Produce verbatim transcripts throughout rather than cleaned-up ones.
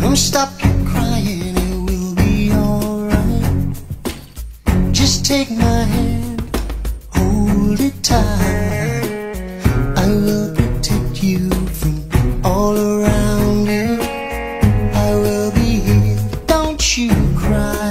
Don't stop your crying, it will be alright. Just take my hand, hold it tight. I will protect you from all around you. I will be here, don't you cry.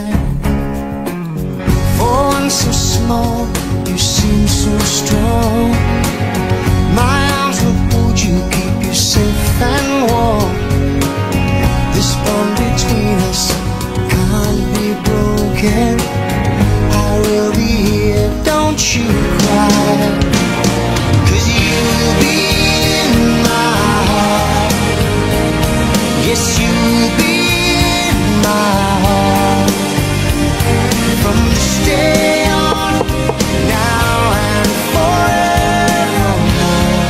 For one so small, you seem so strong. My arms will hold you, keep you safe and warm. This bond between us can't be broken. I will be here, don't you cry. 'Cause you'll be in my heart. Yes, you'll be in my heart. From this day on, now and forevermore.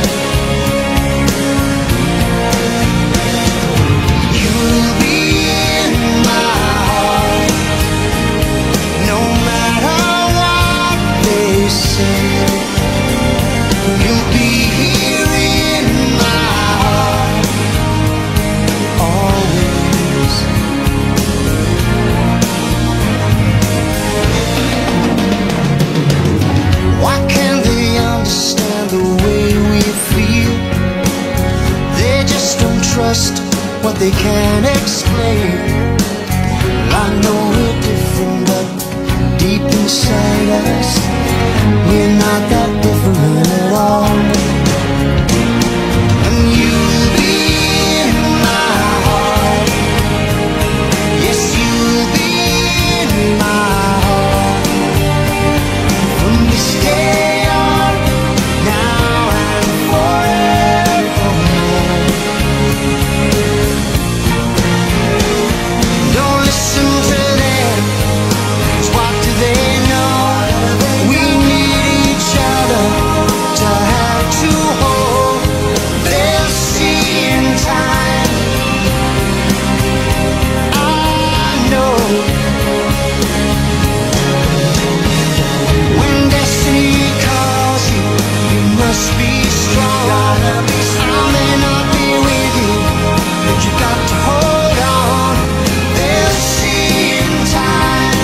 You'll be in my heart. No matter what they say, you'll be here in my heart always. Why can't they understand the way we feel? They just don't trust what they can't explain. I know we're different, but deep inside us, we're not that different at all. And you'll be in my heart. Yes, you'll be in my heart. From this day on, now and forevermore. Don't listen to them, 'cause what do they know? We need each other to have to hold. They'll see in time, I know. When destiny calls you, you must be strong. I may not be with you, but you got to hold on. They'll see in time,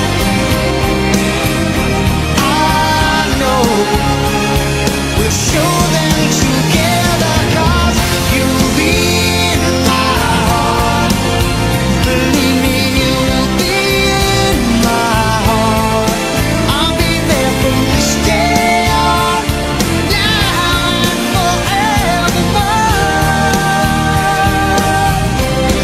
I know. We'll show them together, 'cause you'll be in my heart. Believe me, you'll be in my heart. I'll be there from this day on, now and forevermore.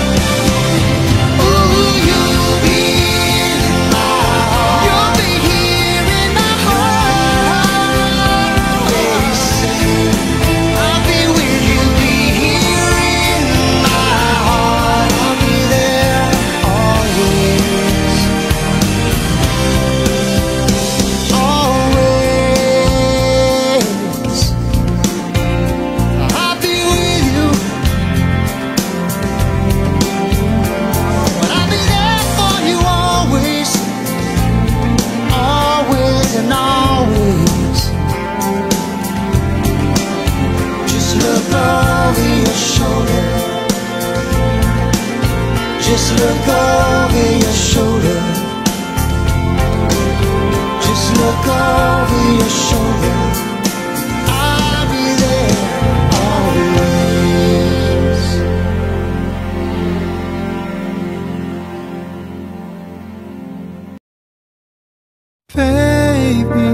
Ooh, you'll be in my heart. You'll be here in my heart always. I'll be with you, be here in my heart. I'll be there always, always. I'll be with you, but I'll be there for you always, always and always. Just look over your shoulder. Just look over your shoulder. Just look over your shoulder. I'll be there always. Baby,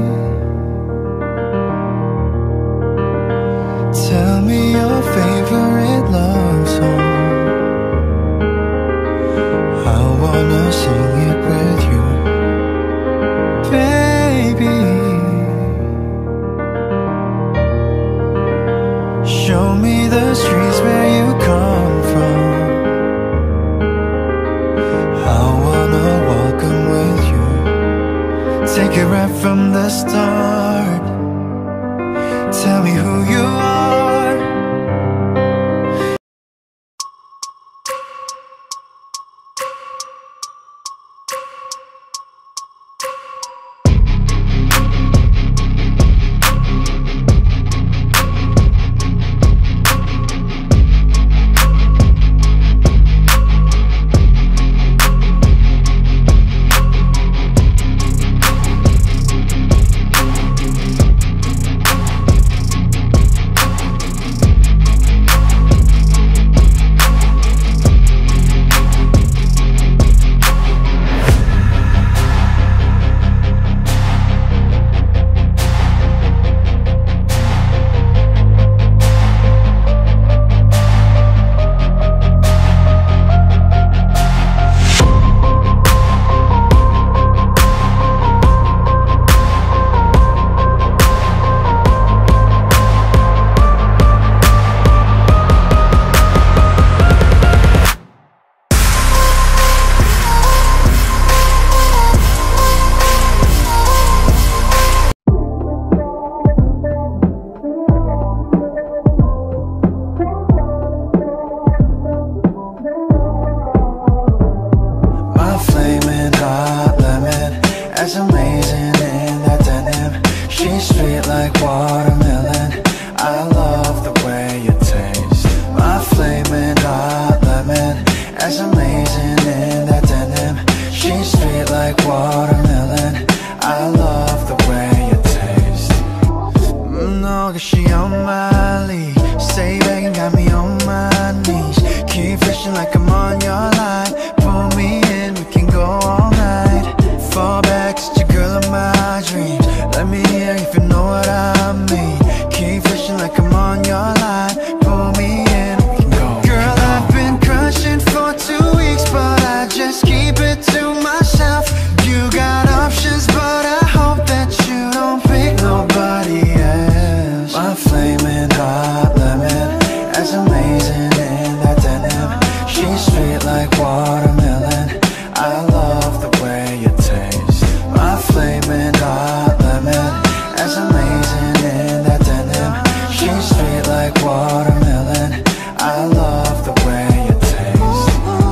tell me your favorite love song. I wanna sing it with you. Baby, as amazing in that denim. She's sweet like watermelon. I love the way you taste. My flaming hot lemon, as amazing in that denim. She's sweet like watermelon. I love the way you taste. Mm, no, cause she on my leash. Stay back and got me on my knees. Keep fishing like I'm on your line. Pull me in, we can go all night. Fall back, it's your girl of my dreams. Let me hear if you know what I mean. Keep fishing like I'm on your line. Pull me in, we can go. Girl, I've been crushing for two weeks, but I just keep it to myself. You got options, but I hope that you don't pick nobody else. My flaming hot lemon, as amazing in that denim. She's sweet like watermelon. I love the way you taste. My flaming hot lemon, as amazing in that denim. She's sweet like watermelon. I love the way you taste.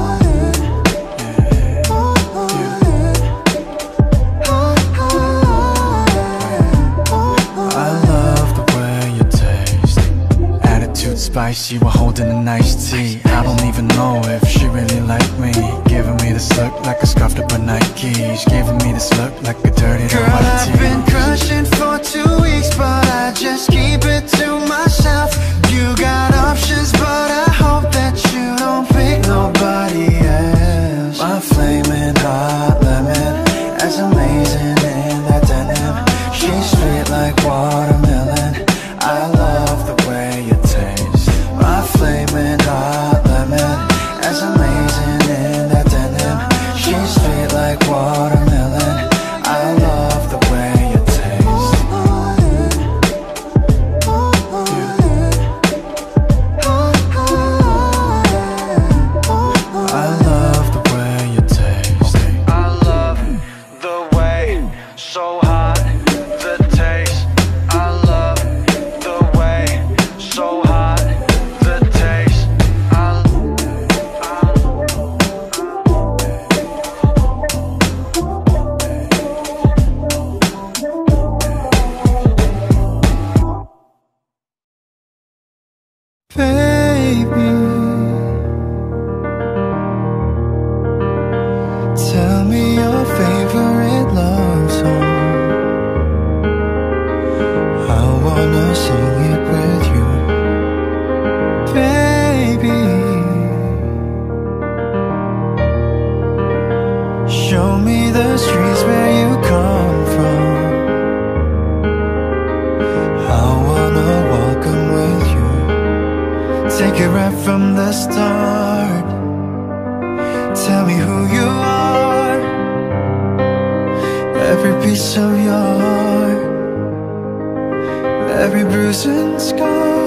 I love the way you taste. Attitude spicy while holding a nice tea. I don't even know if she really like me. Giving me this look like a scarfed up with Nikes. Giving me this look like a dirty Girl, I've been crushing for two weeks, but I just keep it to myself. You got options, but I hope that you don't pick nobody else. My flaming hot lemon, as amazing in that denim. She's sweet like watermelon. I love the way you taste. My flaming hot lemon, as amazing in that denim. She's sweet like watermelon. I love the way you taste. I love the way you taste. I love the way, so hot, the taste. I love the way, so hot, the taste. I, Baby, tell me your favorite love song. I wanna sing it with you. Baby, show me the streets where you come from. I wanna walk 'em with you. Take it right from the start. Tell me who you are. Every piece of your heart, every bruise and scar.